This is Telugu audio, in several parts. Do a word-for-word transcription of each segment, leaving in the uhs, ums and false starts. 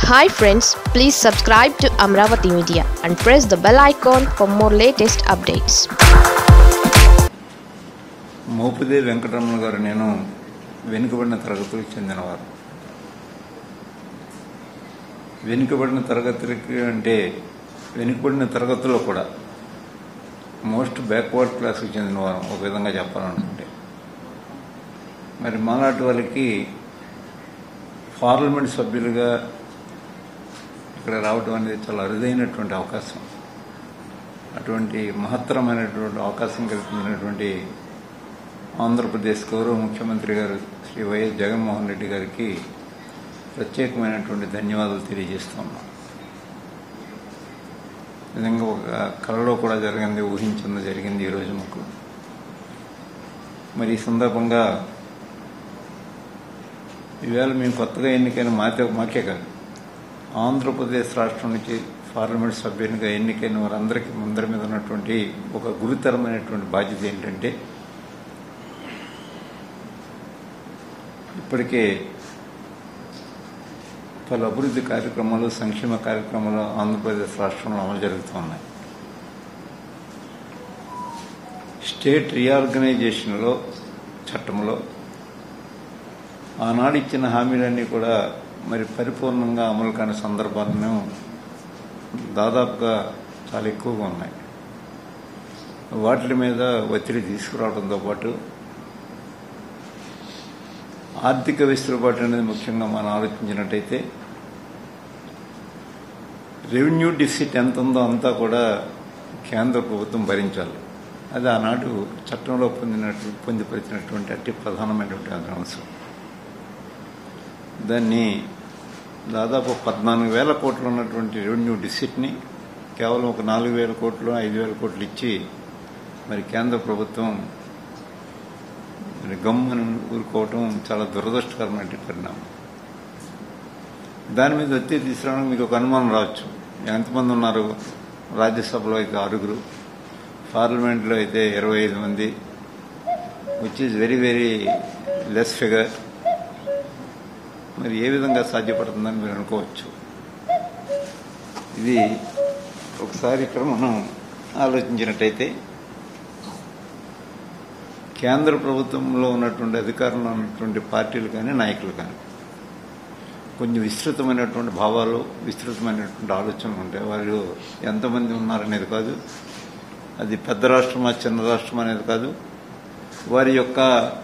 Hi friends, please subscribe to Amravati Media and press the bell icon for more latest updates. మోపుదే Venkataramana గారు నేను వెనుకబడిన తరగతులకు చెందినవారు. వెనుకబడిన తరగతులకి అంటే వెనుకబడిన తరగతుల్లో కూడా మోస్ట్ బ్యాక్వర్డ్ క్లాస్కి చెందినవారు ఒక విధంగా చెప్పాలనుకుంటే. మరి మాలాంటి వాళ్ళకి పార్లమెంట్ సభ్యులుగా ఇక్కడ రావడం అనేది చాలా అరుదైనటువంటి అవకాశం. అటువంటి మహత్తరమైనటువంటి అవకాశం కల్పించినటువంటి ఆంధ్రప్రదేశ్ గౌరవ ముఖ్యమంత్రి గారు శ్రీ వైఎస్ జగన్మోహన్ రెడ్డి గారికి ప్రత్యేకమైనటువంటి ధన్యవాదాలు తెలియజేస్తున్నాం. నిజంగా ఒక కళలో కూడా జరిగింది, ఊహించింది జరిగింది ఈరోజు మాకు. మరి ఈ సందర్భంగా ఈవేళ మేము కొత్తగా ఎన్నికైన మాతే మాకే కాదు, ఆంధ్రప్రదేశ్ రాష్ట్రం నుంచి పార్లమెంట్ సభ్యునిగా ఎన్నికైన వారందరికీ అందరి మీద ఉన్నటువంటి ఒక గురుతరమైనటువంటి బాధ్యత ఏంటంటే, ఇప్పటికే పలు అభివృద్ధి కార్యక్రమాలు, సంక్షేమ కార్యక్రమాలు ఆంధ్రప్రదేశ్ రాష్ట్రంలో అమలు జరుగుతున్నాయి. స్టేట్ రీఆర్గనైజేషన్లో చట్టంలో ఆనాడు ఇచ్చిన హామీలన్నీ కూడా మరి పరిపూర్ణంగా అమలు కాని సందర్భాలను దాదాపుగా చాలా ఎక్కువగా ఉన్నాయి. వాటి మీద ఒత్తిడి తీసుకురావడంతో పాటు ఆర్థిక వెసులుబాటు అనేది ముఖ్యంగా మనం ఆలోచించినట్టయితే రెవెన్యూ డిఫిసిట్ ఎంత ఉందో అంతా కూడా కేంద్ర ప్రభుత్వం భరించాలి. అది ఆనాడు చట్టంలో పొందినట్టు పొందుపరిచినటువంటి అతి ప్రధానమైనటువంటి అంశం. దాన్ని దాదాపు పద్నాలుగు వేల కోట్లు ఉన్నటువంటి రెవెన్యూ డిఫిసిట్ని కేవలం ఒక నాలుగు వేల కోట్లు ఐదు వేల కోట్లు ఇచ్చి మరి కేంద్ర ప్రభుత్వం మరి గమ్మని ఊరుకోవటం చాలా దురదృష్టకరమైన పరిణామం. దాని మీద ఒత్తిడి తీసుకురావడం మీకు ఒక అనుమానం రావచ్చు. ఎంతమంది ఉన్నారు? రాజ్యసభలో అయితే ఆరుగురు, పార్లమెంట్లో అయితే ఇరవై ఐదు మంది, which is very very less figure. మరి ఏ విధంగా సాధ్యపడుతుందని మీరు అనుకోవచ్చు. ఇది ఒకసారి ఇక్కడ మనం ఆలోచించినట్టయితే కేంద్ర ప్రభుత్వంలో ఉన్నటువంటి అధికారంలో ఉన్నటువంటి పార్టీలు కానీ నాయకులు కానీ కొంచెం విస్తృతమైనటువంటి భావాలు, విస్తృతమైనటువంటి ఆలోచనలు ఉంటాయి. వారు ఎంతమంది ఉన్నారనేది కాదు, అది పెద్ద రాష్ట్రమా చిన్న రాష్ట్రం అనేది కాదు, వారి యొక్క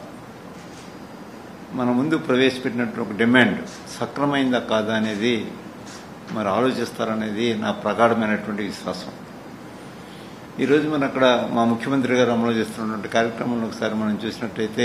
మన ముందు ప్రవేశపెట్టినటువంటి ఒక డిమాండ్ సక్రమైందా కాదా అనేది మరి ఆలోచిస్తారనేది నా ప్రగాఢమైనటువంటి విశ్వాసం. ఈరోజు మనం అక్కడ మా ముఖ్యమంత్రి గారు అమలు చేస్తున్నటువంటి కార్యక్రమంలో ఒకసారి మనం చూసినట్టయితే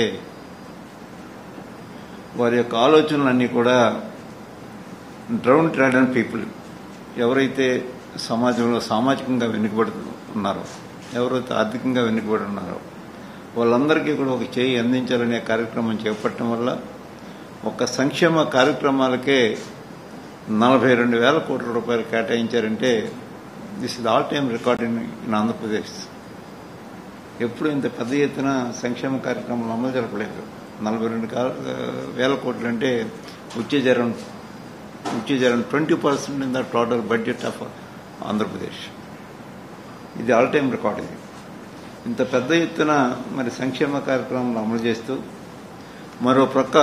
వారి యొక్క ఆలోచనలన్నీ కూడా డౌన్ ట్రాడన్ పీపుల్, ఎవరైతే సమాజంలో సామాజికంగా వెనుకబడి ఉన్నారో, ఎవరైతే ఆర్థికంగా వెనుకబడి ఉన్నారో వాళ్ళందరికీ కూడా ఒక చేయి అందించాలనే కార్యక్రమం చేపట్టడం వల్ల ఒక సంక్షేమ కార్యక్రమాలకే నలభై రెండు వేల కోట్ల రూపాయలు కేటాయించారంటే this is all time record in in Andhra Pradesh. ఎప్పుడు ఇంత పెద్ద ఎత్తున సంక్షేమ కార్యక్రమాలు అమలు జరపలేదు. నలభై రెండు వేల కోట్లు అంటే which is around which is around twenty percent in the total budget of Andhra Pradesh. ఇది ఆల్ టైమ్ రికార్డ్. ఇది ఇంత పెద్ద ఎత్తున మరి సంక్షేమ కార్యక్రమాలు అమలు చేస్తూ మరో ప్రక్క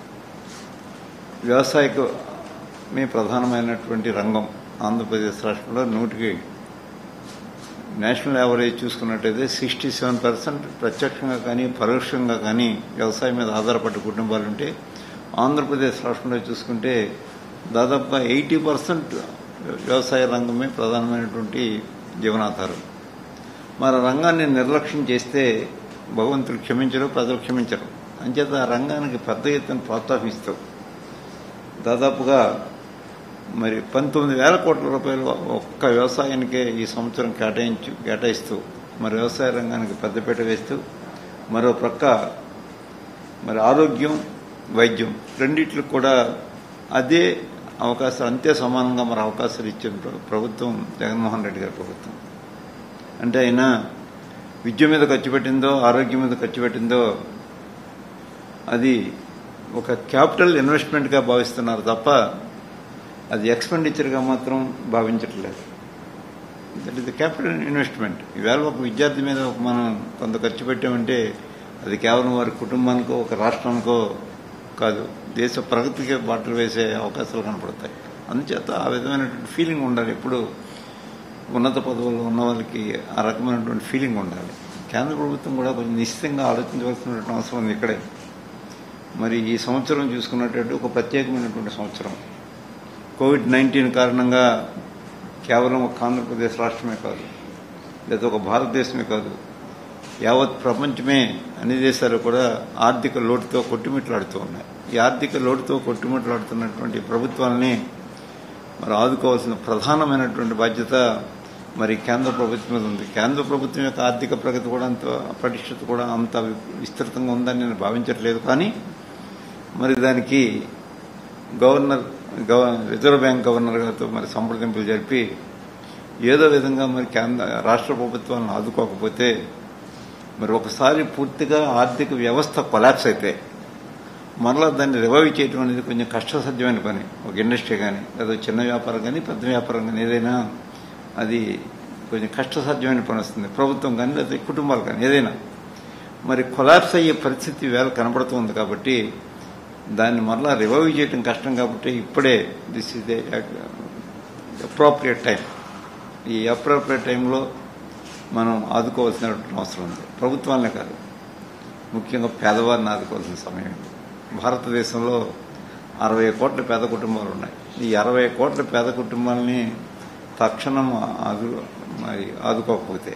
వ్యవసాయమే ప్రధానమైనటువంటి రంగం ఆంధ్రప్రదేశ్ రాష్ట్రంలో నూటికి నేషనల్ యావరేజ్ చూసుకున్నట్టయితే సిక్స్టీ సెవెన్ పర్సెంట్ ప్రత్యక్షంగా కానీ పరోక్షంగా కానీ వ్యవసాయం మీద ఆధారపడ్డ కుటుంబాలుంటే, ఆంధ్రప్రదేశ్ రాష్ట్రంలో చూసుకుంటే దాదాపుగా ఎయిటీ పర్సెంట్ వ్యవసాయ రంగమే ప్రధానమైనటువంటి జీవనాధారం. మరి రంగాన్ని నిర్లక్ష్యం చేస్తే భగవంతుడు క్షమించరు, ప్రజలు క్షమించరు. అంచేత ఆ రంగానికి పెద్ద ఎత్తున ప్రోత్సాహిస్తూ దాదాపుగా మరి పంతొమ్మిది వేల కోట్ల రూపాయలు ఒక్క వ్యవసాయానికే ఈ సంవత్సరం కేటాయించు కేటాయిస్తూ మరి వ్యవసాయ రంగానికి పెద్దపీట వేస్తూ మరో ప్రక్క మరి ఆరోగ్యం, వైద్యం రెండిట్లకు కూడా అదే అవకాశాలు, అంతే సమానంగా మరి అవకాశాలు ఇచ్చిన ప్రభుత్వం జగన్మోహన్ రెడ్డి గారి ప్రభుత్వం. అంటే ఆయన విద్య మీద ఖర్చు పెట్టిందో, ఆరోగ్యం మీద ఖర్చు పెట్టిందో అది ఒక క్యాపిటల్ ఇన్వెస్ట్మెంట్గా భావిస్తున్నారు తప్ప అది ఎక్స్పెండిచర్గా మాత్రం భావించట్లేదు. That is the capital investment. ఈవేళ ఒక విద్యార్థి మీద మనం కొంత ఖర్చు పెట్టామంటే అది కేవలం వారి కుటుంబానికో ఒక రాష్ట్రానికో కాదు, దేశ ప్రగతికి బాటలు వేసే అవకాశాలు కనపడతాయి. అందుచేత ఆ విధమైనటువంటి ఫీలింగ్ ఉండాలి. ఎప్పుడు ఉన్నత పదవుల్లో ఉన్న వాళ్ళకి ఆ రకమైనటువంటి ఫీలింగ్ ఉండాలి. కేంద్ర ప్రభుత్వం కూడా కొంచెం నిశ్చితంగా ఆలోచించవలసినటువంటి అవసరం ఉంది ఇక్కడే. మరి ఈ సంవత్సరం చూసుకున్నట్టు ఒక ప్రత్యేకమైనటువంటి సంవత్సరం. కోవిడ్ నైన్టీన్ కారణంగా కేవలం ఒక ఆంధ్రప్రదేశ్ రాష్ట్రమే కాదు, లేదా ఒక భారతదేశమే కాదు, యావత్ ప్రపంచమే అన్ని దేశాలు కూడా ఆర్థిక లోటుతో కొట్టుమిట్లాడుతూ ఉన్నాయి. ఈ ఆర్థిక లోటుతో కొట్టుమిట్లాడుతున్నటువంటి ప్రభుత్వాలని మరి ఆదుకోవాల్సిన ప్రధానమైనటువంటి బాధ్యత మరి కేంద్ర ప్రభుత్వం మీద ఉంది. కేంద్ర ప్రభుత్వం యొక్క ఆర్థిక ప్రగతి కూడా అంత పటిష్టత కూడా అంత విస్తృతంగా ఉందని నేను భావించట్లేదు. కానీ మరి దానికి గవర్నర్ రిజర్వ్ బ్యాంక్ గవర్నర్ గారితో మరి సంప్రదింపులు జరిపి ఏదో విధంగా మరి కేంద్ర రాష్ట్ర ప్రభుత్వాలను ఆదుకోకపోతే మరి ఒకసారి పూర్తిగా ఆర్థిక వ్యవస్థ కొలాప్స్ అయితే మరలా దాన్ని రివైవ్ చేయడం అనేది కొంచెం కష్టసాధ్యమైన పని. ఒక ఇండస్ట్రీ కానీ లేదా చిన్న వ్యాపారం కానీ పెద్ద వ్యాపారం కానీ ఏదైనా అది కొంచెం కష్టసాధ్యమైన పని వస్తుంది. ప్రభుత్వం కానీ లేదా కుటుంబాలు కానీ ఏదైనా మరి కొలాప్స్ అయ్యే పరిస్థితి వేళ కనబడుతుంది. కాబట్టి దాన్ని మరలా రివైవ్ చేయడం కష్టం. కాబట్టి ఇప్పుడే this is the appropriate time. ఈ అప్రోప్రియేట్ టైంలో మనం ఆదుకోవాల్సినటువంటి అవసరం ఉంది. ప్రభుత్వాలనే కాదు, ముఖ్యంగా పేదవారిని ఆదుకోవాల్సిన సమయం. భారతదేశంలో అరవై కోట్ల పేద కుటుంబాలు ఉన్నాయి. ఈ అరవై కోట్ల పేద కుటుంబాలని తక్షణం ఆదు మరి ఆదుకోకపోతే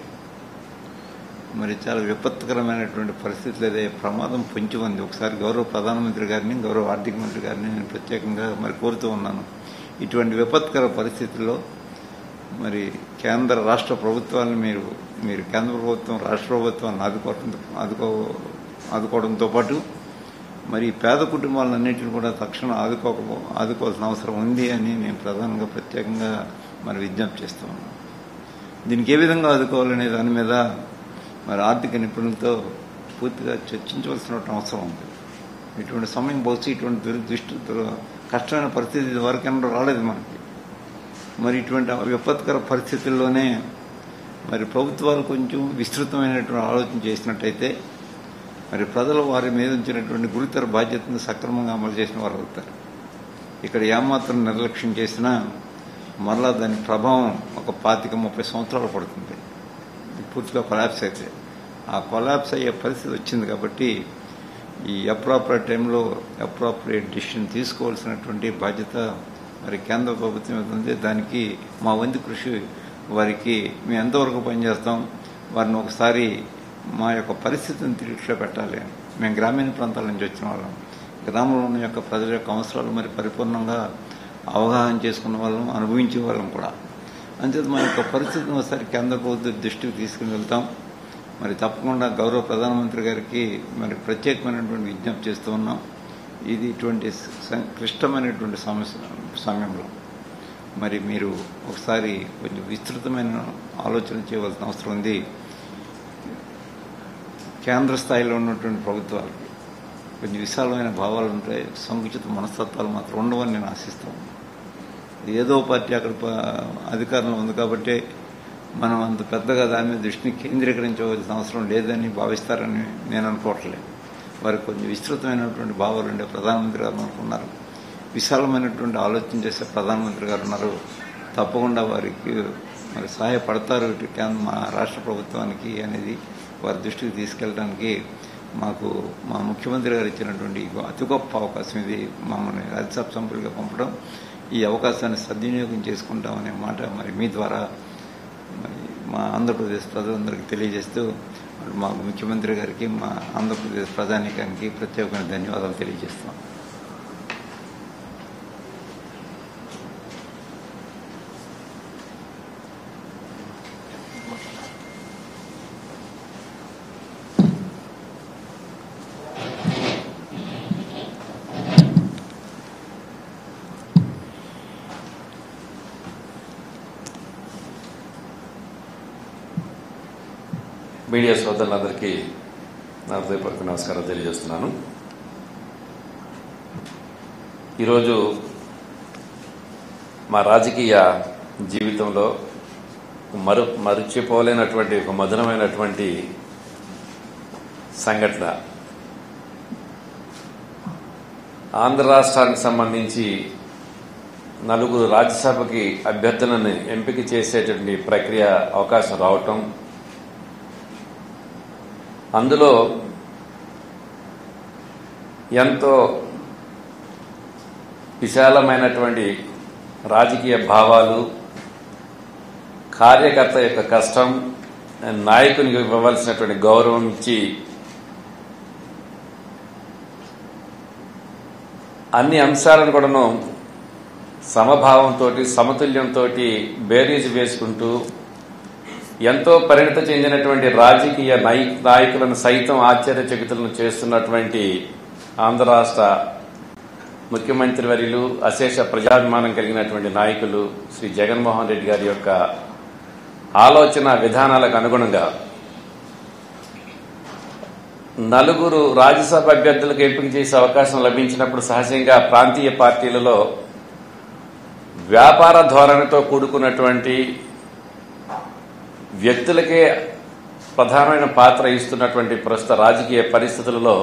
మరి చాలా విపత్కరమైనటువంటి పరిస్థితులు అదే ప్రమాదం పొంచి ఉంది. ఒకసారి గౌరవ ప్రధానమంత్రి గారిని, గౌరవ ఆర్థిక మంత్రి గారిని నేను ప్రత్యేకంగా మరి కోరుతూ ఉన్నాను. ఇటువంటి విపత్కర పరిస్థితుల్లో మరి కేంద్ర రాష్ట్ర ప్రభుత్వాలను మీరు మీరు కేంద్ర ప్రభుత్వం రాష్ట్ర ప్రభుత్వాన్ని ఆదుకోవడం ఆదుకో ఆదుకోవడంతో పాటు మరి పేద కుటుంబాలన్నింటినీ కూడా తక్షణం ఆదుకోక ఆదుకోవాల్సిన అవసరం ఉంది అని నేను ప్రధానంగా ప్రత్యేకంగా మరి విజ్ఞప్తి చేస్తూ ఉన్నాను. దీనికి ఏ విధంగా ఆదుకోవాలనే దాని మీద మరి ఆర్థిక నిపుణులతో పూర్తిగా చర్చించవలసిన అవసరం ఉంది. ఇటువంటి సమయం బహుశా ఇటువంటి దురదృష్టి కష్టమైన పరిస్థితి వరకెన్నడూ రాలేదు మనకి. మరి ఇటువంటి విపత్కర పరిస్థితుల్లోనే మరి ప్రభుత్వాలు కొంచెం విస్తృతమైనటువంటి ఆలోచన చేసినట్టయితే మరి ప్రజలు వారి మీద ఉంచినటువంటి గురుతర బాధ్యతను సక్రమంగా అమలు చేసిన వారు అవుతారు. ఇక్కడ ఏమాత్రం నిర్లక్ష్యం చేసినా మరలా దాని ప్రభావం ఒక పాతిక ముప్పై సంవత్సరాలు పడుతుంది పూర్తిగా కొలాప్స్ అయితే. ఆ కొలాప్స్ అయ్యే పరిస్థితి వచ్చింది. కాబట్టి ఈ అప్రాపరేట్ టైంలో అప్రాపరేట్ డిసిషన్ తీసుకోవాల్సినటువంటి బాధ్యత మరి కేంద్ర ప్రభుత్వం మీద ఉంది. దానికి మా వంతు కృషి వారికి మేము ఎంతవరకు పనిచేస్తాం, వారిని ఒకసారి మా యొక్క పరిస్థితిని తిరిగిలో పెట్టాలి. మేము గ్రామీణ ప్రాంతాల నుంచి వచ్చిన వాళ్ళం, గ్రామంలో ఉన్న యొక్క ప్రజల యొక్క అవసరాలు మరి పరిపూర్ణంగా అవగాహన చేసుకున్న వాళ్ళం, అనుభవించే వాళ్ళం కూడా. అంచేత మా యొక్క పరిస్థితిని ఒకసారి కేంద్ర ప్రభుత్వ దృష్టికి తీసుకుని వెళ్తాం. మరి తప్పకుండా గౌరవ ప్రధానమంత్రి గారికి మరి ప్రత్యేకమైనటువంటి విజ్ఞప్తి చేస్తూ ఉన్నాం. ఇది ఇటువంటి క్లిష్టమైనటువంటి సమస్య సమయంలో మరి మీరు ఒకసారి కొంచెం విస్తృతమైన ఆలోచన చేయవలసిన అవసరం ఉంది. కేంద్ర స్థాయిలో ఉన్నటువంటి ప్రభుత్వాలకి కొంచెం విశాలమైన భావాలు ఉంటాయి, సంకుచిత మనస్తత్వాలు మాత్రం ఉండవని నేను ఆశిస్తాను. ఏదో పార్టీ అక్కడ అధికారంలో ఉంది కాబట్టి మనం అంత పెద్దగా దాని మీద దృష్టిని కేంద్రీకరించవలసిన అవసరం లేదని భావిస్తారని నేను అనుకోవట్లేదు. వారికి కొంచెం విస్తృతమైనటువంటి భావాలు ఉండే ప్రధానమంత్రి గారు అనుకున్నారు, విశాలమైనటువంటి ఆలోచన చేసే ప్రధానమంత్రి గారు ఉన్నారు. తప్పకుండా వారికి మరి సహాయపడతారు ఇటు కేంద్ర మా రాష్ట్ర ప్రభుత్వానికి అనేది వారి దృష్టికి తీసుకెళ్ళడానికి మాకు మా ముఖ్యమంత్రి గారు ఇచ్చినటువంటి అతి గొప్ప అవకాశం ఇది. మమ్మల్ని రాజ్యసభ సభ్యులుగా పంపడం, ఈ అవకాశాన్ని సద్వినియోగం చేసుకుంటామనే మాట మరి మీ ద్వారా మరి మా ఆంధ్రప్రదేశ్ ప్రజలందరికీ తెలియజేస్తూ మా ముఖ్యమంత్రి గారికి, మా ఆంధ్రప్రదేశ్ ప్రజానీకానికి ప్రత్యేకమైన ధన్యవాదాలు తెలియజేస్తాం. మీడియా సోదరులందరికీ నా హృదయపూర్వక నమస్కారం తెలియజేస్తున్నాను. ఈరోజు మా రాజకీయ జీవితంలో మరు మరిచిపోలేనటువంటి ఒక మధురమైనటువంటి సంఘటన. ఆంధ్ర రాష్ట్రానికి సంబంధించి నలుగురు రాజ్యసభకి అభ్యర్థులను ఎంపిక చేసేటువంటి ప్రక్రియ అవకాశం రావటం, అందులో ఎంతో విశాలమైనటువంటి రాజకీయ భావాలు, కార్యకర్త యొక్క కష్టం, నాయకునికి ఇవ్వవలసినటువంటి గౌరవం ఇచ్చి అన్ని అంశాలను కూడాను సమభావంతో సమతుల్యంతో బేరీజు వేసుకుంటూ ఎంతో పరిణత చెందినటువంటి రాజకీయ నాయకులను సైతం ఆశ్చర్యచకితులను చేస్తున్నటువంటి ఆంధ్ర రాష్ట్ర ముఖ్యమంత్రి వర్యులు, అశేష ప్రజాభిమానం కలిగినటువంటి నాయకులు శ్రీ జగన్మోహన్ రెడ్డి గారి యొక్క ఆలోచన విధానాలకు అనుగుణంగా నలుగురు రాజ్యసభ అభ్యర్థులకు ఎంపిక చేసే అవకాశం లభించినప్పుడు సహజంగా ప్రాంతీయ పార్టీలలో వ్యాపార ధోరణితో కూడుకున్నటువంటి వ్యక్తులకే ప్రధానమైన పాత్ర ఇస్తున్నటువంటి ప్రస్తుత రాజకీయ పరిస్థితులలో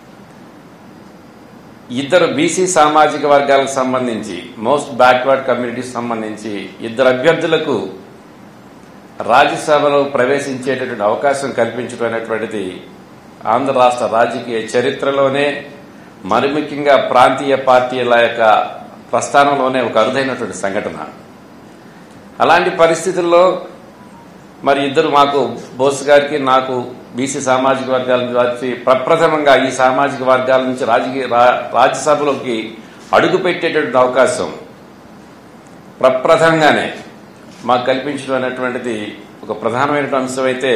ఇద్దరు బీసీ సామాజిక వర్గాలకు సంబంధించి, మోస్ట్ బ్యాక్వర్డ్ కమ్యూనిటీకి సంబంధించి ఇద్దరు అభ్యర్థులకు రాజ్యసభలో ప్రవేశించేటటువంటి అవకాశం కల్పించడం అనేటువంటిది ఆంధ్ర రాష్ట్ర రాజకీయ చరిత్రలోనే, మరి ముఖ్యంగా ప్రాంతీయ పార్టీల యొక్క ప్రస్థానంలోనే ఒక అరుదైనటువంటి సంఘటన. అలాంటి పరిస్థితుల్లో మరి ఇద్దరు, మాకు బోస్ గారికి నాకు బీసీ సామాజిక వర్గాల నుంచి ప్రప్రథమంగా ఈ సామాజిక వర్గాల నుంచి రాజకీయ రాజ్యసభలోకి అడుగుపెట్టేటటువంటి అవకాశం ప్రప్రథంగానే మాకు కల్పించడం అనేటువంటిది ఒక ప్రధానమైన అంశం. అయితే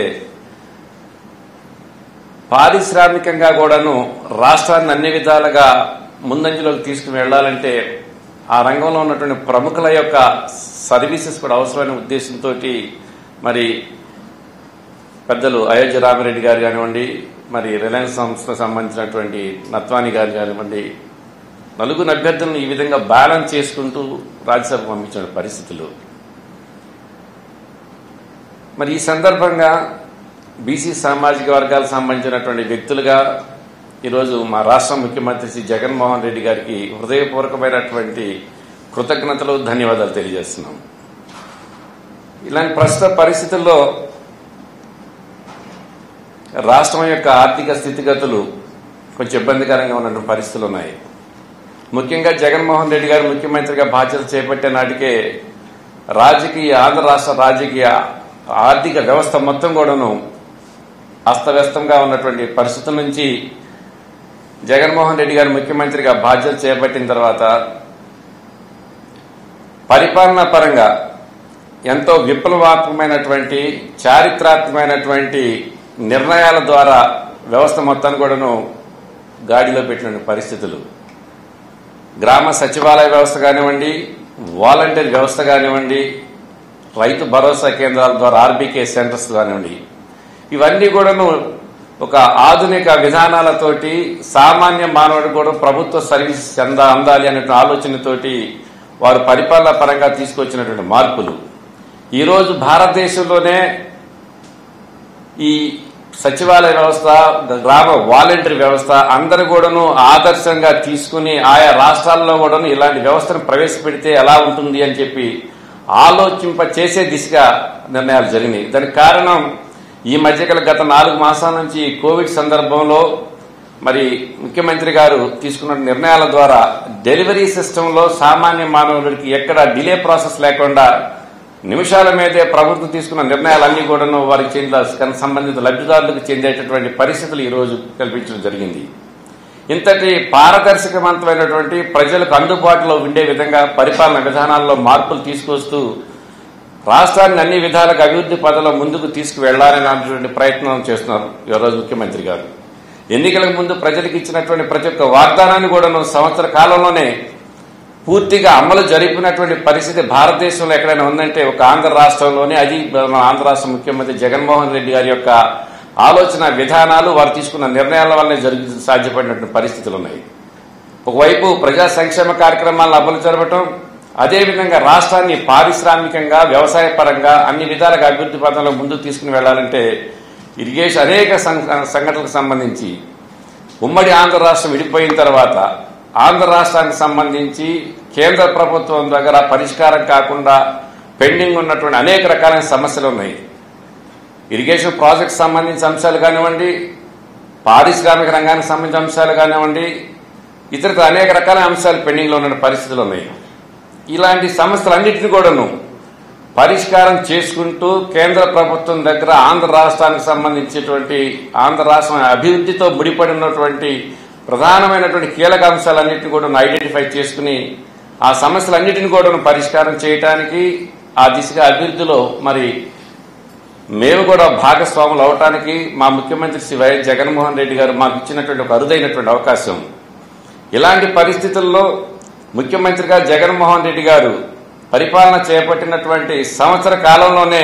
పారిశ్రామికంగా కూడాను రాష్ట్రాన్ని అన్ని విధాలుగా ముందంజలోకి తీసుకుని వెళ్లాలంటే ఆ రంగంలో ఉన్నటువంటి ప్రముఖుల యొక్క సర్వీసెస్ కూడా అవసరమైన ఉద్దేశంతో మరి పెద్దలు అయోధ్య రామిరెడ్డి గారు కానివ్వండి, మరి రిలయన్స్ సంస్థకు సంబంధించినటువంటి నత్వాని గారు కానివ్వండి, నలుగురు అభ్యర్థులను ఈ విధంగా బ్యాలెన్స్ చేసుకుంటూ రాజ్యసభ పంపించిన పరిస్థితులు. మరి ఈ సందర్భంగా బీసీ సామాజిక వర్గాలకు సంబంధించినటువంటి వ్యక్తులుగా ఈరోజు మా రాష్ట్ర ముఖ్యమంత్రి శ్రీ జగన్మోహన్ రెడ్డి గారికి హృదయపూర్వకమైనటువంటి కృతజ్ఞతలు, ధన్యవాదాలు తెలియజేస్తున్నాం. ఇలాంటి ప్రస్తుత పరిస్థితుల్లో రాష్ట్రం యొక్క ఆర్థిక స్థితిగతులు కొంచెం ఇబ్బందికరంగా ఉన్నటువంటి పరిస్థితులు ఉన్నాయి. ముఖ్యంగా జగన్మోహన్ రెడ్డి గారు ముఖ్యమంత్రిగా బాధ్యత చేపట్టే నాటికే రాజకీయ ఆంధ్ర రాష్ట్ర రాజకీయ ఆర్థిక వ్యవస్థ మొత్తం కూడాను అస్తవ్యస్తంగా ఉన్నటువంటి పరిస్థితుల నుంచి జగన్మోహన్ రెడ్డి గారు ముఖ్యమంత్రిగా బాధ్యత చేపట్టిన తర్వాత పరిపాలనా పరంగా ఎంతో విప్లవాత్మకమైనటువంటి చారిత్రాత్మకమైనటువంటి నిర్ణయాల ద్వారా వ్యవస్థ మొత్తాన్ని కూడాను గాడిలో పెట్టిన పరిస్థితులు. గ్రామ సచివాలయ వ్యవస్థ కానివ్వండి, వాలంటీర్ వ్యవస్థ కానివ్వండి, రైతు భరోసా కేంద్రాల ద్వారా ఆర్బీకే సెంటర్స్ కానివ్వండి, ఇవన్నీ కూడాను ఒక ఆధునిక విధానాలతోటి సామాన్య మానవుడు కూడా ప్రభుత్వ సర్వీస్ అంద అందాలి అనే ఆలోచనతోటి వారు పరిపాలన పరంగా తీసుకొచ్చినటువంటి మార్పులు ఈరోజు భారతదేశంలోనే ఈ సచివాలయ వ్యవస్థ, గ్రామ వాలంటీర్ వ్యవస్థ అందరూ కూడాను ఆదర్శంగా తీసుకుని ఆయా రాష్ట్రాల్లో కూడాను ఇలాంటి వ్యవస్థను ప్రవేశపెడితే ఎలా ఉంటుంది అని చెప్పి ఆలోచింప చేసే దిశగా నిర్ణయాలు జరిగినాయి. దానికి కారణం ఈ మధ్యకాల గత నాలుగు మాసాల నుంచి కోవిడ్ సందర్భంలో మరి ముఖ్యమంత్రి గారు తీసుకున్న నిర్ణయాల ద్వారా డెలివరీ సిస్టంలో సామాన్య మానవుడికి ఎక్కడ డిలే ప్రాసెస్ లేకుండా నిమిషాల మీదే ప్రభుత్వం తీసుకున్న నిర్ణయాలన్నీ కూడాను వారికి చెందిన సంబంధిత లబ్ధిదారులకు చెందేటటువంటి పరిస్థితులు ఈ రోజు కల్పించడం జరిగింది. ఇంతటి పారదర్శకవంతమైనటువంటి ప్రజలకు అందుబాటులో ఉండే విధంగా పరిపాలన విధానాల్లో మార్పులు తీసుకొస్తూ రాష్ట్రాన్ని అన్ని విధాలుగా అభివృద్ధి పథంలో ముందుకు తీసుకువెళ్లాలనేటువంటి ప్రయత్నం చేస్తున్నారు ఈ రోజు ముఖ్యమంత్రి గారు. ఎన్నికలకు ముందు ప్రజలకు ఇచ్చినటువంటి ప్రతి ఒక్క వాగ్దానాన్ని కూడా సంవత్సర కాలంలోనే పూర్తిగా అమలు జరిపినటువంటి పరిస్థితి భారతదేశంలో ఎక్కడైనా ఉందంటే ఒక ఆంధ్ర రాష్ట్రంలోనే, అది ఆంధ్ర రాష్ట్ర ముఖ్యమంత్రి జగన్మోహన్ రెడ్డి గారి యొక్క ఆలోచన విధానాలు, వారు తీసుకున్న నిర్ణయాల వల్లనే జరిగి సాధ్యపడినటువంటి పరిస్థితులు ఉన్నాయి. ఒకవైపు ప్రజా సంక్షేమ కార్యక్రమాలను అమలు జరపడం, అదేవిధంగా రాష్ట్రాన్ని పారిశ్రామికంగా వ్యవసాయ పరంగా అన్ని విధాలుగా అభివృద్ధి పథంలో ముందుకు తీసుకుని వెళ్లాలంటే ఇరిగేషన్ అనేక సంఘటనలకు సంబంధించి ఉమ్మడి ఆంధ్ర రాష్ట్రం విడిపోయిన తర్వాత ఆంధ్ర రాష్ట్రానికి సంబంధించి కేంద్ర ప్రభుత్వం దగ్గర పరిష్కారం కాకుండా పెండింగ్ ఉన్నటువంటి అనేక రకాలైన సమస్యలు ఉన్నాయి. ఇరిగేషన్ ప్రాజెక్ట్ సంబంధించిన అంశాలు కానివ్వండి, పారిశ్రామిక రంగానికి సంబంధించిన అంశాలు కానివ్వండి, ఇతర అనేక రకాల అంశాలు పెండింగ్లో ఉన్న పరిస్థితులు ఉన్నాయి. ఇలాంటి సమస్యలన్నింటినీ కూడాను పరిష్కారం చేసుకుంటూ కేంద్ర ప్రభుత్వం దగ్గర ఆంధ్ర రాష్ట్రానికి సంబంధించినటువంటి ఆంధ్ర రాష్ట్రం అభివృద్ధితో ముడిపడి ఉన్నటువంటి ప్రధానమైనటువంటి కీలక అంశాలన్నింటినీ కూడా ఐడెంటిఫై చేసుకుని ఆ సమస్యలన్నింటినీ కూడా పరిష్కారం చేయడానికి ఆ దిశగా అభివృద్ధిలో మరి మేము కూడా భాగస్వాములు అవటానికి మా ముఖ్యమంత్రి శ్రీ వైఎస్ జగన్మోహన్ రెడ్డి గారు మాకు ఇచ్చినటువంటి ఒక అరుదైనటువంటి అవకాశం. ఇలాంటి పరిస్థితుల్లో ముఖ్యమంత్రిగా జగన్మోహన్ రెడ్డి గారు పరిపాలన చేపట్టినటువంటి సంవత్సర కాలంలోనే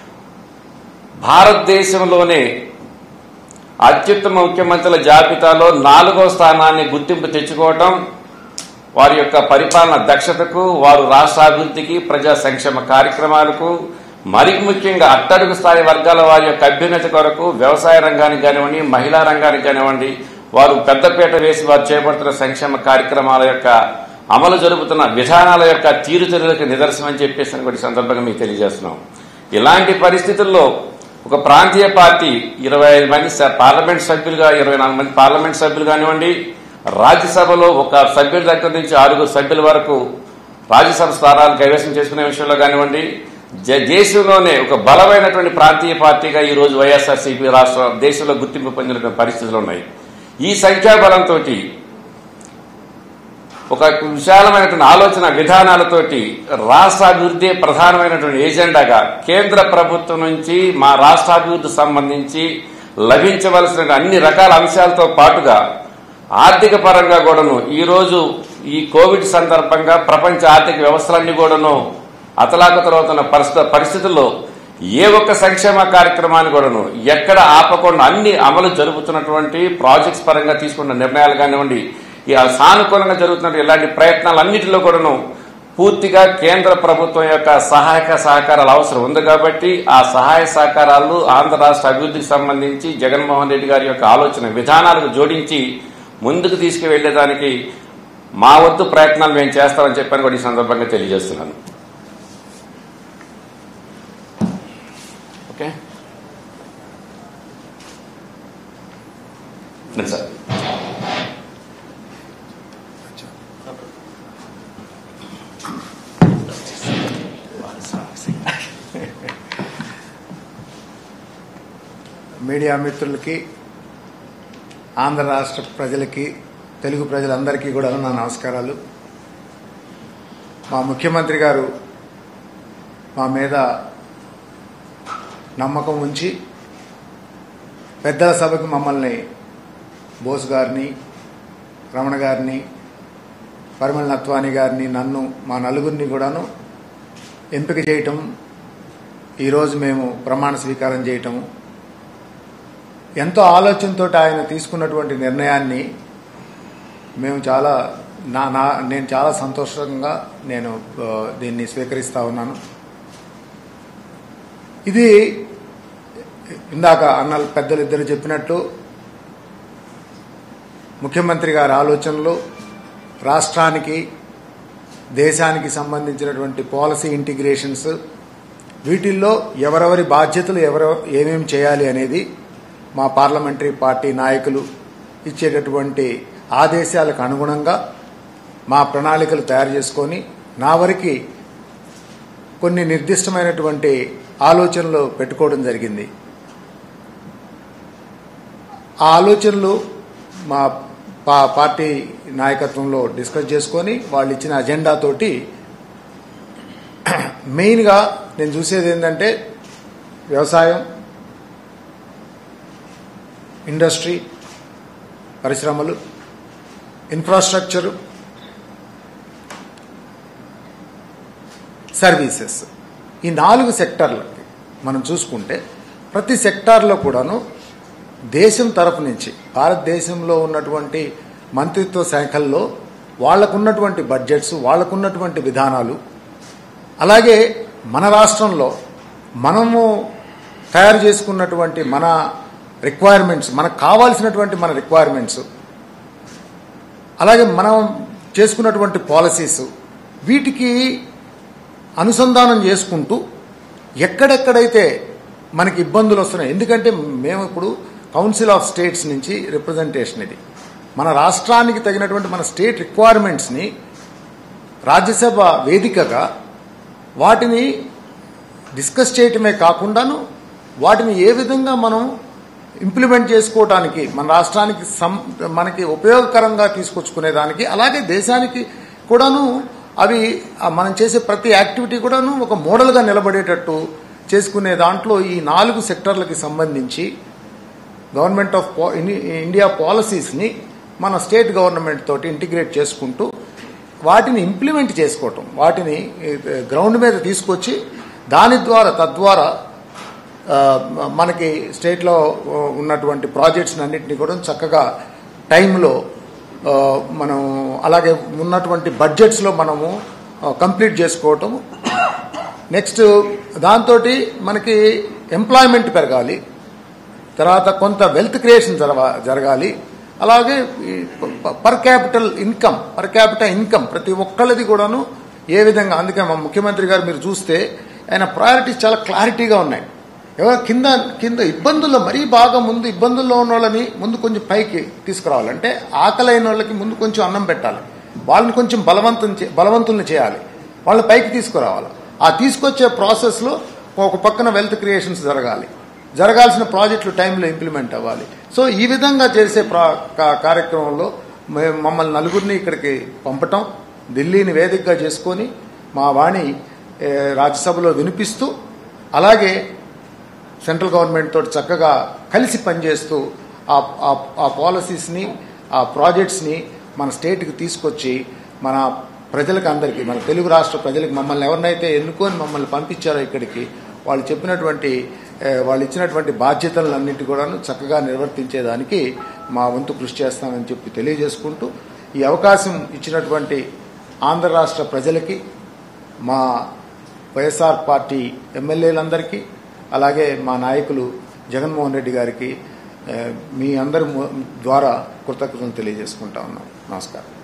భారతదేశంలోనే అత్యుత్తమ ముఖ్యమంత్రుల జాబితాలో నాలుగో స్థానాన్ని గుర్తింపు తెచ్చుకోవటం వారి యొక్క పరిపాలన దక్షతకు, వారు రాష్ట్ర అభివృద్ధికి, ప్రజా సంక్షేమ కార్యక్రమాలకు, మరి ముఖ్యంగా అట్టడుగు స్థాయి వర్గాల వారి యొక్క అభ్యున్నతి కొరకు వ్యవసాయ రంగానికి కానివ్వండి, మహిళా రంగానికి కానివ్వండి, వారు పెద్దపీట వేసి వారు చేపడుతున్న సంక్షేమ కార్యక్రమాల యొక్క అమలు జరుపుతున్న విధానాల యొక్క తీరుతెన్నులకు నిదర్శనం అని చెప్పేసి కూడా సందర్భంగా మీకు తెలియజేస్తున్నాం. ఇలాంటి పరిస్థితుల్లో ఒక ప్రాంతీయ పార్టీ ఇరవై ఐదు మంది పార్లమెంట్ సభ్యులుగా ఇరవై నాలుగు మంది పార్లమెంట్ సభ్యులు కానివ్వండి, రాజ్యసభలో ఒక సభ్యుల దగ్గర నుంచి ఆరుగురు సభ్యుల వరకు రాజ్యసభ స్థానాలు కైవసం చేసుకునే విషయంలో కానివ్వండి, దేశంలోనే ఒక బలమైనటువంటి ప్రాంతీయ పార్టీగా ఈ రోజు వైఎస్ఆర్సీపీ రాష్ట్ర దేశంలో గుర్తింపు పొందిన పరిస్థితులు ఉన్నాయి. ఈ సంఖ్యాబలంతో ఒక విశాలమైనటువంటి ఆలోచన విధానాలతోటి రాష్ట్ర అభివృద్ధి ప్రధానమైనటువంటి ఏజెండాగా కేంద్ర ప్రభుత్వం నుంచి మా రాష్ట్రాభివృద్ధి సంబంధించి లభించవలసిన అన్ని రకాల అంశాలతో పాటుగా ఆర్థిక పరంగా కూడాను ఈరోజు ఈ కోవిడ్ సందర్భంగా ప్రపంచ ఆర్థిక వ్యవస్థలన్నీ కూడాను అతలాకుతలవుతున్న పరిస్థితుల్లో ఏ ఒక్క సంక్షేమ కార్యక్రమాన్ని కూడాను ఎక్కడ ఆపకుండా అన్ని అమలు జరుపుతున్నటువంటి ప్రాజెక్ట్స్ పరంగా తీసుకున్న నిర్ణయాలు కానివ్వండి, ఈ సానుకూలంగా జరుగుతున్న ఇలాంటి ప్రయత్నాలన్నింటిలో కూడాను పూర్తిగా కేంద్ర ప్రభుత్వం యొక్క సహాయక సహకారాలు అవసరం ఉంది. కాబట్టి ఆ సహాయ సహకారాలు ఆంధ్ర రాష్ట్ర అభివృద్ధికి సంబంధించి జగన్మోహన్ రెడ్డి గారి యొక్క ఆలోచన విధానాలకు జోడించి ముందుకు తీసుకువెళ్లేదానికి మా వంతు ప్రయత్నాలు మేము చేస్తామని చెప్పని కూడా ఈ సందర్భంగా తెలియజేస్తున్నాను. Okay sir. మీడియా మిత్రులకి, ఆంధ్ర రాష్ట్ర ప్రజలకి, తెలుగు ప్రజలందరికీ కూడా నా నమస్కారాలు. మా ముఖ్యమంత్రి గారు మా మీద నమ్మకం ఉంచి పెద్దల సభకి మమ్మల్ని బోస్ గారిని, రమణ గారిని, పరిమళ నత్వాని గారిని, నన్ను మా నలుగురిని కూడాను ఎంపిక చేయటం, ఈరోజు మేము ప్రమాణ స్వీకారం చేయటం, ఎంతో ఆలోచనతో ఆయన తీసుకున్నటువంటి నిర్ణయాన్ని మేము చాలా నా నా నేను చాలా సంతోషంగా నేను దీన్ని స్వీకరిస్తా ఉన్నాను. ఇది ఇందాక అన్న పెద్దలిద్దరు చెప్పినట్టు ముఖ్యమంత్రి గారి ఆలోచనలు రాష్ట్రానికి, దేశానికి సంబంధించినటువంటి పాలసీ ఇంటిగ్రేషన్స్, వీటిల్లో ఎవరెవరి బాధ్యతలు ఎవరె ఏమేమి చేయాలి అనేది మా పార్లమెంటరీ పార్టీ నాయకులు ఇచ్చేటటువంటి ఆదేశాలకు అనుగుణంగా మా ప్రణాళికలు తయారు చేసుకొని నా వరకు కొన్ని నిర్దిష్టమైనటువంటి ఆలోచనలు పెట్టుకోవడం జరిగింది. ఆ ఆలోచనలు మా పార్టీ నాయకత్వంలో డిస్కస్ చేసుకొని వాళ్ళు ఇచ్చిన అజెండాతోటి మెయిన్గా నేను చూసేది ఏంటంటే వ్యవసాయం, ఇండస్ట్రీ, పరిశ్రమలు, ఇన్ఫ్రాస్ట్రక్చరు, సర్వీసెస్, ఈ నాలుగు సెక్టార్లకి మనం చూసుకుంటే ప్రతి సెక్టార్లో కూడాను దేశం తరపు నుంచి భారతదేశంలో ఉన్నటువంటి మంత్రిత్వ శాఖల్లో వాళ్లకున్నటువంటి బడ్జెట్స్, వాళ్లకున్నటువంటి విధానాలు అలాగే మన రాష్ట్రంలో మనము తయారు చేసుకున్నటువంటి మన రిక్వైర్మెంట్స్, మనకు కావాల్సినటువంటి మన రిక్వైర్మెంట్స్, అలాగే మనం చేసుకున్నటువంటి పాలసీస్, వీటికి అనుసంధానం చేసుకుంటూ ఎక్కడెక్కడైతే మనకి ఇబ్బందులు వస్తున్నాయి, ఎందుకంటే మేము ఇప్పుడు కౌన్సిల్ ఆఫ్ స్టేట్స్ నుంచి రిప్రజెంటేషన్, ఇది మన రాష్ట్రానికి తగినటువంటి మన స్టేట్ రిక్వైర్మెంట్స్ని రాజ్యసభ వేదికగా వాటిని డిస్కస్ చేయటమే కాకుండాను వాటిని ఏ విధంగా మనం ఇంప్లిమెంట్ చేసుకోవడానికి మన రాష్ట్రానికి సం మనకి ఉపయోగకరంగా తీసుకొచ్చుకునేదానికి, అలాగే దేశానికి కూడాను అవి మనం చేసే ప్రతి యాక్టివిటీ కూడాను ఒక మోడల్గా నిలబడేటట్టు చేసుకునే దాంట్లో ఈ నాలుగు సెక్టర్లకి సంబంధించి గవర్నమెంట్ ఆఫ్ ఇండియా పాలసీస్ని మన స్టేట్ గవర్నమెంట్ తోటి ఇంటిగ్రేట్ చేసుకుంటూ వాటిని ఇంప్లిమెంట్ చేసుకోవటం, వాటిని గ్రౌండ్ మీద తీసుకొచ్చి దాని ద్వారా తద్వారా మనకి స్టేట్లో ఉన్నటువంటి ప్రాజెక్ట్స్ అన్నింటినీ కూడా చక్కగా టైంలో మనం, అలాగే ఉన్నటువంటి బడ్జెట్స్లో మనము కంప్లీట్ చేసుకోవటం. నెక్స్ట్ దాంతో మనకి ఎంప్లాయ్మెంట్ పెరగాలి, తర్వాత కొంత వెల్త్ క్రియేషన్ జరగాలి, అలాగే per capital income per capital income ప్రతి ఒక్కళ్ళది కూడాను ఏ విధంగా, అందుకే మా ముఖ్యమంత్రి గారు మీరు చూస్తే ఆయన ప్రయారిటీస్ చాలా క్లారిటీగా ఉన్నాయి. ఎవరు కింద కింద ఇబ్బందుల్లో మరీ బాగా ముందు ఇబ్బందుల్లో ఉన్న వాళ్ళని ముందు కొంచెం పైకి తీసుకురావాలంటే ఆకలైన వాళ్ళకి ముందు కొంచెం అన్నం పెట్టాలి, వాళ్ళని కొంచెం బలవంతం బలవంతుల్ని చేయాలి, వాళ్ళని పైకి తీసుకురావాలి. ఆ తీసుకొచ్చే ప్రాసెస్లో ఒక పక్కన వెల్త్ క్రియేషన్స్ జరగాలి, జరగాల్సిన ప్రాజెక్టులు టైంలో ఇంప్లిమెంట్ అవ్వాలి. సో ఈ విధంగా చేసే కార్యక్రమంలో మమ్మల్ని నలుగురిని ఇక్కడికి పంపటం, ఢిల్లీని వేదికగా చేసుకొని మా వాణి రాజ్యసభలో వినిపిస్తూ, అలాగే సెంట్రల్ గవర్నమెంట్ తోటి చక్కగా కలిసి పనిచేస్తూ ఆ పాలసీస్ని ఆ ప్రాజెక్ట్స్ని మన స్టేట్కి తీసుకొచ్చి మన ప్రజలకు అందరికీ, మన తెలుగు రాష్ట్ర ప్రజలకు, మమ్మల్ని ఎవరినైతే ఎన్నుకొని మమ్మల్ని పంపించారో ఇక్కడికి, వాళ్ళు చెప్పినటువంటి వాళ్ళు ఇచ్చినటువంటి బాధ్యతలన్నింటి కూడాను చక్కగా నిర్వర్తించేదానికి మా వంతు కృషి చేస్తామని చెప్పి తెలియజేసుకుంటూ, ఈ అవకాశం ఇచ్చినటువంటి ఆంధ్ర రాష్ట్ర ప్రజలకి, మా వైఎస్ఆర్ పార్టీ ఎమ్మెల్యేలందరికీ, అలాగే మా నాయకులు జగన్మోహన్ రెడ్డి గారికి మీ అందరి ద్వారా కృతజ్ఞతలు తెలియజేసుకుంటా ఉన్నాం. నమస్కారం.